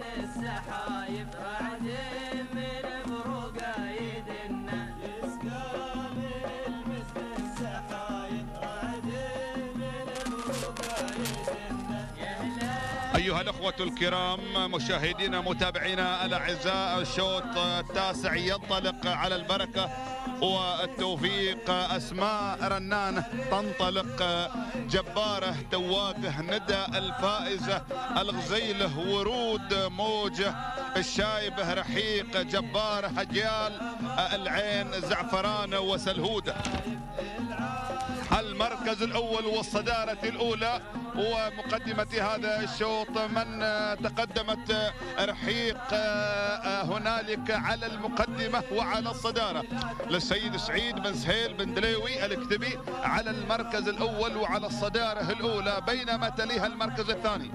أيها الأخوة الكرام مشاهدينا متابعينا الأعزاء، الشوط التاسع ينطلق على البركة والتوفيق. أسماء رنانة تنطلق، جبارة تواقه ندى الفائزة، الغزيله ورود موجة، الشايبة رحيق، جبارة هجيال، العين زعفرانة وسلهودة. المركز الأول والصدارة الأولى ومقدمة هذا الشوط من تقدمت رحيق هنالك على المقدمة وعلى الصدارة للسيد سعيد بن سهيل بن دليوي الكتبي على المركز الأول وعلى الصدارة الأولى، بينما تليها المركز الثاني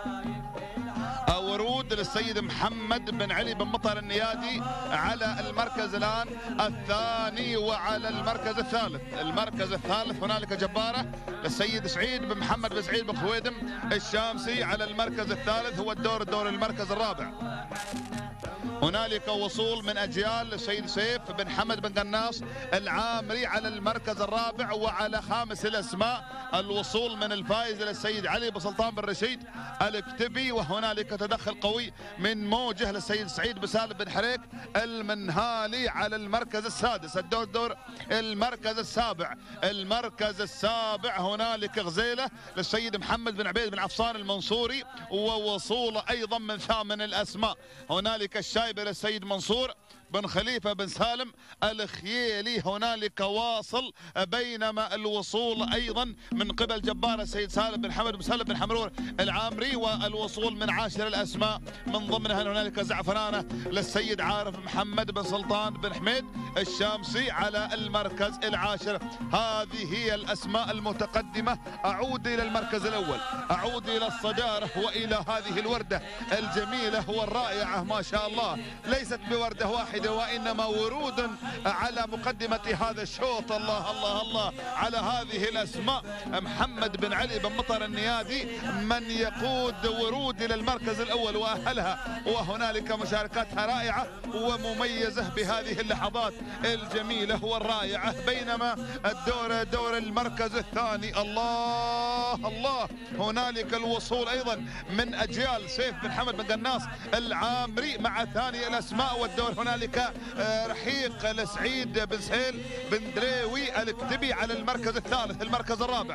ورود للسيد محمد بن علي بن مطر النيادي على المركز الآن الثاني، وعلى المركز الثالث. المركز الثالث هنالك جبارة للسيد سعيد بن محمد بن سعيد بن خويدم الشامسي على المركز الثالث. هو الدور المركز الرابع. هنالك وصول من أجيال للسيد سيف بن حمد بن قناص العامري على المركز الرابع، وعلى خامس الأسماء الوصول من الفائز للسيد علي بن سلطان بن رشيد الكتبي. وهنالك تدخل قوي من موجه للسيد سعيد بن سالم بن حريك المنهالي على المركز السادس. الدور المركز السابع. المركز السابع هنالك غزيله للسيد محمد بن عبيد بن عفصان المنصوري، ووصول أيضا من ثامن الأسماء. هنالك الشايبة للسيد منصور بن خليفة بن سالم الخييلي هنالك واصل، بينما الوصول أيضا من قبل جبار السيد سالم بن حمد بن سالم بن حمرور العامري، والوصول من عاشر الأسماء من ضمنها هنالك زعفرانة للسيد عارف محمد بن سلطان بن حميد الشامسي على المركز العاشر. هذه هي الأسماء المتقدمة. أعود إلى المركز الأول، أعود إلى الصدارة وإلى هذه الوردة الجميلة والرائعة ما شاء الله، ليست بوردة واحدة وإنما ورود على مقدمة هذا الشوط. الله الله الله على هذه الأسماء. محمد بن علي بن مطر النيادي من يقود ورود إلى المركز الأول وأهلها، وهنالك مشاركاتها رائعة ومميزة بهذه اللحظات الجميلة والرائعة. بينما دور المركز الثاني الله الله هنالك الوصول أيضا من أجيال سيف بن حمد بن قناص العامري مع ثاني الأسماء، والدور هنالك رحيق لسعيد بن سهيل بن دليوي الكتبي على المركز الثالث. المركز الرابع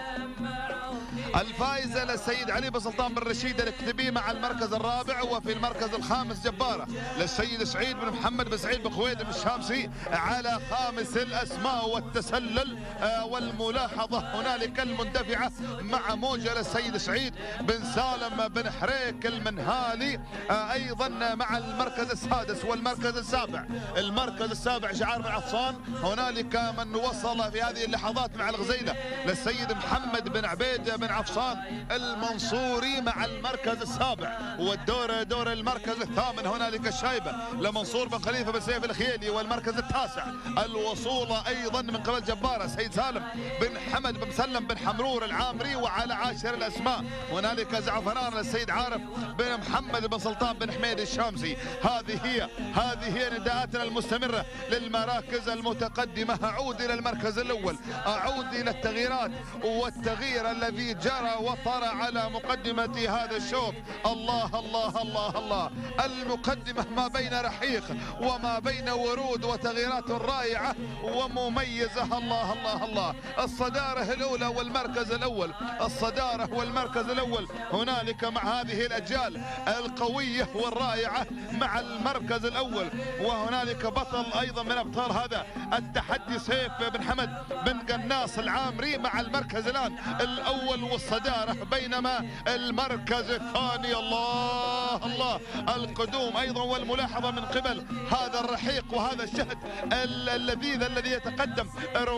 الفائزة للسيد علي بن سلطان بن رشيد الكتبي مع المركز الرابع. وفي المركز الخامس جبارة للسيد سعيد بن محمد بن سعيد بن خويدم الشامسي على خامس الأسماء. والتسلل والملاحظة هنالك المندفعة مع موجة للسيد سعيد بن سالم بن حريك المنهالي أيضا مع المركز السادس والمركز السابع. المركز السابع شعار بن عفصان هنالك من وصل في هذه اللحظات مع الغزيلة للسيد محمد بن عبيد بن عفصان المنصوري مع المركز السابع. والدور المركز الثامن هنالك الشايبة لمنصور بن خليفة بن سيف الخييلي. والمركز التاسع الوصول أيضا من قبل جبارة سيد سالم بن حمد بن مسلم بن حمرور العامري. وعلى عاشر الأسماء هنالك زعفران للسيد عارف بن محمد بن سلطان بن حميد الشامسي. هذه هي نداءاتنا المستمرة للمراكز المتقدمة. أعود إلى المركز الأول، أعود إلى التغييرات والتغيير الذي جرى وطرى على مقدمة هذا الشوط. الله الله الله الله المقدمة ما بين رحيق وما بين ورود وتغييرات رائعة ومميزة. الله الله الله الصدارة الأولى والمركز الأول، الصدارة والمركز الأول هنالك مع هذه الأجيال القوية والرائعة مع المركز الأول. وهنالك بطل أيضا من أبطال هذا التحدي سيف بن حمد بن قناص العامري مع المركز الآن الأول والصدارة. بينما المركز الثاني الله الله القدوم أيضا والملاحظة من قبل هذا الرحيق وهذا الشهد اللذيذ الذي يتقدم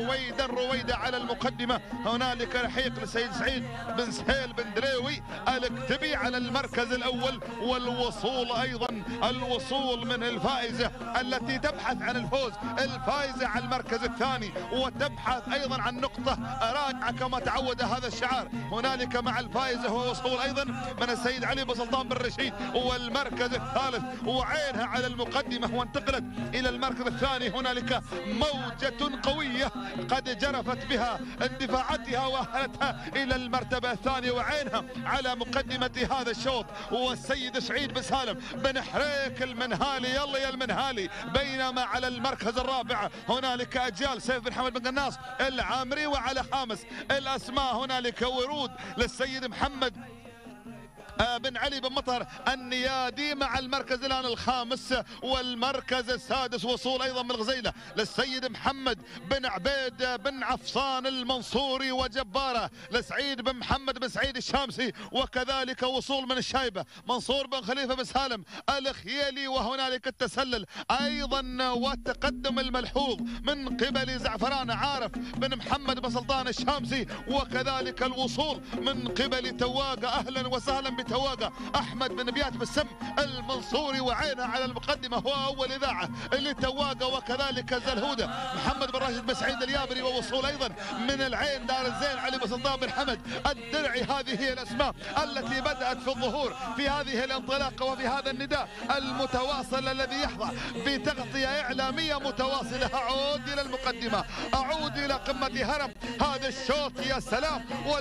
رويدا على المقدمة. هنالك رحيق لسيد سعيد بن سهيل بن دليوي الكتبي على المركز الأول. والوصول أيضا الوصول من الفائزة التي تبحث عن الفوز، الفائزة على المركز الثاني وتبحث أيضا عن نقطة رائعة كما تعود هذا الشعار الاثار هنالك مع الفائز هو وصول ايضا من السيد علي بن سلطان بن رشيد، والمركز الثالث وعينها على المقدمه وانتقلت الى المركز الثاني. هنالك موجه قويه قد جرفت بها اندفاعاتها واهلتها الى المرتبه الثانيه، وعينها على مقدمه هذا الشوط والسيد سعيد بن سالم بن حريك المنهالي. يلا يا المنهالي. بينما على المركز الرابع هنالك اجيال سيف بن حمد بن قناص العامري، وعلى خامس الاسماء هنالك ورود للسيد محمد بن علي بن مطر النيادي مع المركز الان الخامس، والمركز السادس وصول ايضا من الغزيله للسيد محمد بن عبيد بن عفصان المنصوري وجباره لسعيد بن محمد بن سعيد الشامسي، وكذلك وصول من الشايبه منصور بن خليفه بن سالم الخيالي. وهنالك التسلل ايضا والتقدم الملحوظ من قبل زعفران عارف بن محمد بن سلطان الشامسي، وكذلك الوصول من قبل تواقه. اهلا وسهلا تواقة احمد بن بيات بالسم المنصوري، وعينها على المقدمه هو اول اذاعه لتواقة، وكذلك زلهوده محمد بن راشد بن سعيد اليابري، ووصول ايضا من العين دار الزين علي بن سلطان بن حمد الدرعي. هذه هي الاسماء التي بدات في الظهور في هذه الانطلاقه وفي هذا النداء المتواصل الذي يحظى بتغطيه اعلاميه متواصله. اعود الى المقدمه، اعود الى قمه هرم هذا الشوط. يا سلام،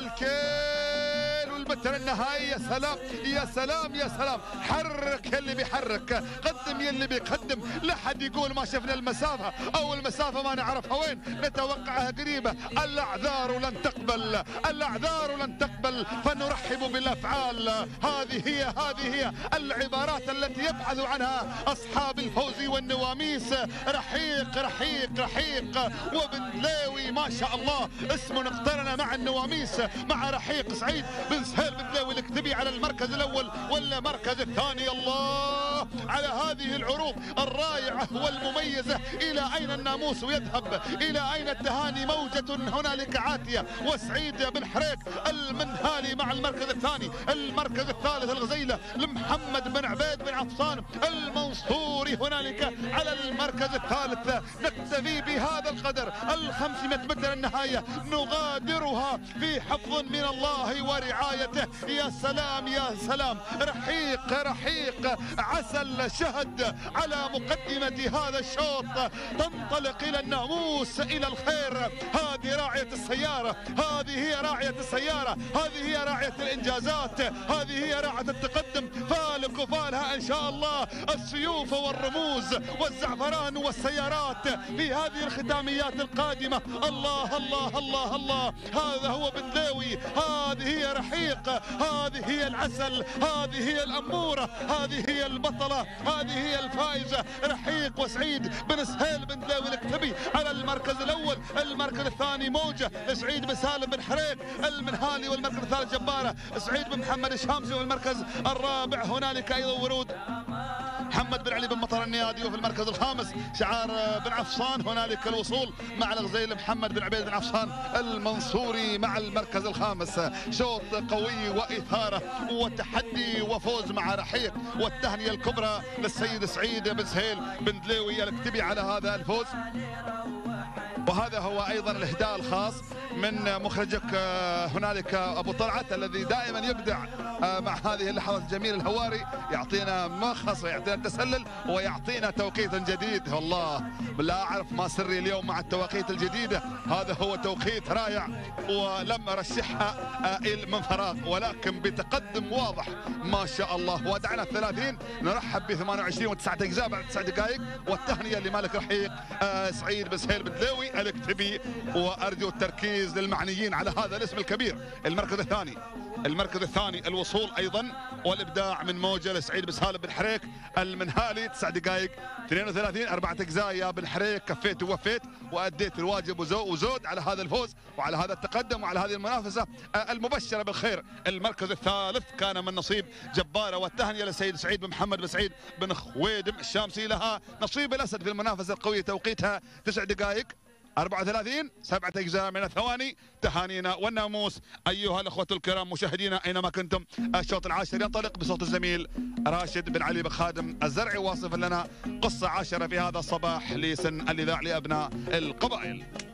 والمتر النهائي. يا سلام يا سلام يا سلام. حرك اللي بيحرك، قدم يلي بيقدم. لا حد يقول ما شفنا المسافه او المسافه ما نعرفها وين، نتوقعها قريبه. الاعذار لن تقبل، الاعذار لن تقبل، فنرحب بالافعال. هذه هي العبارات التي يبحث عنها اصحاب الفوز والنواميس. رحيق رحيق رحيق وبندلاوي ما شاء الله اسم اقترن مع النواميس مع رحيق سعيد بن سهيل بن دلاوي الكتبي على المركز الاول والمركز الثاني. الله على هذه العروض الرائعه والمميزه. الى اين الناموس يذهب؟ الى اين التهاني؟ موجه هنالك عاتيه، وسعيد بن حريك المنهالي مع المركز الثاني. المركز الثالث الغزيله لمحمد بن عبيد بن عفصان المنصوري هنالك على المركز الثالث. نكتفي بهذا القدر. 500 متر النهايه نغادرها في حفظ من الله ورعايته. يا سلام يا سلام. رحيق رحيق عسل شهد على مقدمة هذا الشوط. تنطلق إلى الناموس إلى الخير. هذه راعية السيارة، هذه هي راعية السيارة، هذه هي راعية الإنجازات، هذه هي راعية التقدم. فالك وفالها إن شاء الله السيوف والرموز والزعفران والسيارات في هذه الختاميات القادمة. الله الله الله الله. هذا هو بندلاوي، هذه هي رحيق، هذه هي العسل، هذه هي الأمورة، هذه هي البطلة، هذه هي الفائزة. رحيق وسعيد بن سهيل بن دلاوي الكتبي على المركز الأول. المركز الثاني موجة سعيد بن سالم بن حريك المنهالي، والمركز الثالث جبارة سعيد بن محمد الشامسي، والمركز الرابع هنالك أيضا ورود محمد بن علي بن مطر النيادي، وفي المركز الخامس شعار بن عفصان. هنالك الوصول مع الغزيل محمد بن عبيد بن عفصان المنصوري مع المركز الخامس. شوط قوي وإثارة وتحدي وفوز مع رحيق، والتهنئة الكبرى للسيد سعيد بن سهيل بن دلاوي الكتبي على هذا الفوز. وهذا هو ايضا الاهداء الخاص من مخرجك هنالك ابو طلعت الذي دائما يبدع مع هذه اللحظات الجميله. الهواري يعطينا ملخص ويعطينا تسلل ويعطينا توقيت جديد. والله لا اعرف ما سري اليوم مع التوقيت الجديده. هذا هو توقيت رائع ولم ارشحها من فراغ، ولكن بتقدم واضح ما شاء الله. ودعنا 30 نرحب ب 28 و9 اجزاء بعد 9 دقائق. والتهنئه لمالك رحيق سعيد بن سهيل بن دلاوي الكتبي. وارجو التركيز للمعنيين على هذا الاسم الكبير. المركز الثاني الوصول ايضا والابداع من موجه لسعيد بن سالم بن حريك المنهالي. 9 دقائق 32 4 اجزاء. يا بن حريك كفيت ووفيت واديت الواجب وزود على هذا الفوز وعلى هذا التقدم وعلى هذه المنافسه المبشره بالخير. المركز الثالث كان من نصيب جباره، والتهنئه للسيد سعيد بن محمد بن سعيد بن خويدم الشامسي. لها نصيب الاسد في المنافسه القويه. توقيتها 9 دقائق 34 7 أجزاء من الثواني. تهانينا والناموس أيها الأخوة الكرام مشاهدينا أينما كنتم. الشوط العاشر ينطلق بصوت الزميل راشد بن علي بن خادم الزرعي، واصفا لنا قصة عاشرة في هذا الصباح لسن الإذاع لأبناء القبائل.